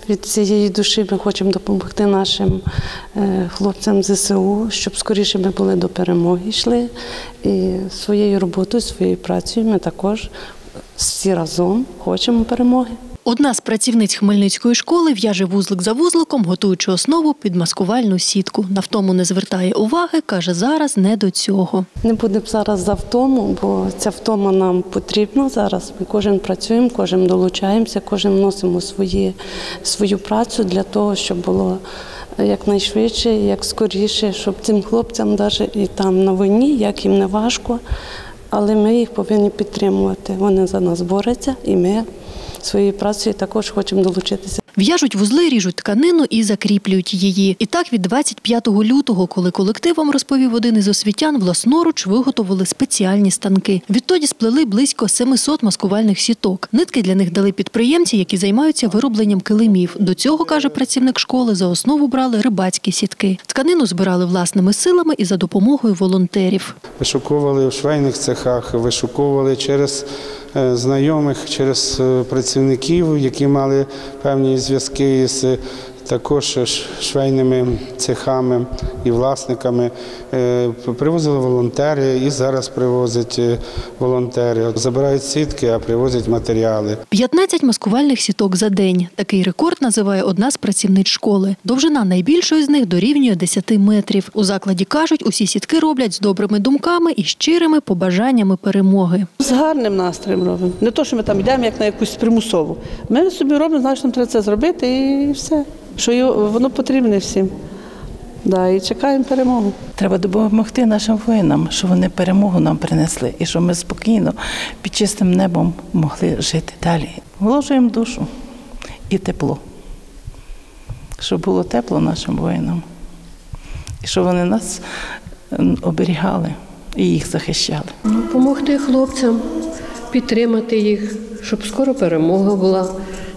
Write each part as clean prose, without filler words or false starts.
від цієї душі ми хочемо допомогти нашим хлопцям ЗСУ, щоб скоріше ми були до перемоги йшли. І своєю роботою, своєю працею ми також всі разом хочемо перемоги. Одна з працівниць Хмельницької школи в'яже вузлик за вузликом, готуючи основу під маскувальну сітку. На втому не звертає уваги, каже, зараз не до цього. Не будемо зараз за втому, бо ця втома нам потрібна зараз. Ми кожен працюємо, кожен долучаємося, кожен вносимо свою працю для того, щоб було якнайшвидше, як скоріше, щоб цим хлопцям навіть і там на війні, як їм не важко, але ми їх повинні підтримувати. Вони за нас борються і ми своєю працею також хочемо долучитися. В'яжуть вузли, ріжуть тканину і закріплюють її. І так від 25 лютого, коли колективом, розповів один із освітян, власноруч виготовили спеціальні станки. Відтоді сплели близько 700 маскувальних сіток. Нитки для них дали підприємці, які займаються виробленням килимів. До цього, каже працівник школи, за основу брали рибацькі сітки. Тканину збирали власними силами і за допомогою волонтерів. Вишуковували в швейних цехах, вишуковували через знайомих, через працівників, які мали певні зв'язки з також швейними цехами і власниками. Привозили волонтери і зараз привозять волонтери. Забирають сітки, а привозять матеріали. 15 маскувальних сіток за день. Такий рекорд називає одна з працівниць школи. Довжина найбільшої з них дорівнює 10 метрів. У закладі кажуть, усі сітки роблять з добрими думками і щирими побажаннями перемоги. З гарним настроєм робимо. Не то, що ми там йдемо як на якусь примусову. Ми собі робимо, знаємо, що нам треба це зробити і все. Що воно потрібне всім. І чекаємо перемогу. Треба допомогти нашим воїнам, щоб вони перемогу нам принесли і щоб ми спокійно під чистим небом могли жити далі. Вложуємо душу і тепло, щоб було тепло нашим воїнам і щоб вони нас оберігали і їх захищали. Допомогти хлопцям, підтримати їх, щоб скоро перемога була.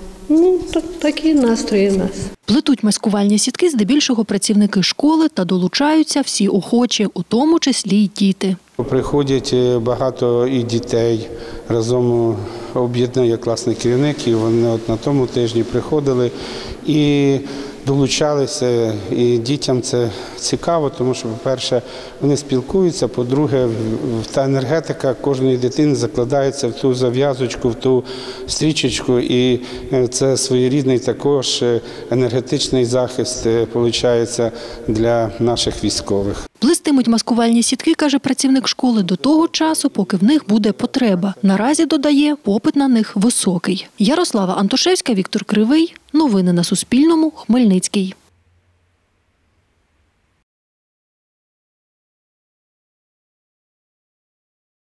Такі настрої в нас. Плетуть маскувальні сітки здебільшого працівники школи та долучаються всі охочі, у тому числі й діти. Приходять багато і дітей, разом об'єднує класний керівник, і вони на тому тижні приходили і долучалися, і дітям це цікаво, тому що, по-перше, вони спілкуються, по-друге, та енергетика кожної дитини закладається в ту зав'язочку, в ту стрічечку, і це своєрідний також енергетичний захист, виходить, для наших військових. Плестимуть маскувальні сітки, каже працівник школи, до того часу, поки в них буде потреба. Наразі, додає, попит на них високий. Ярослава Антошевська, Віктор Кривий. Новини на Суспільному. Хмельницький.